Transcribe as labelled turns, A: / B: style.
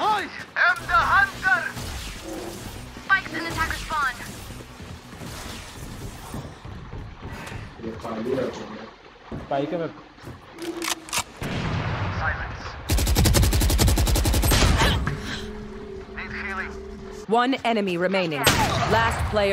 A: I am the hunter!
B: Spikes in attacker spawn.
C: Spike है मैं
A: Silence. Need healing.
D: One enemy remaining. Last player.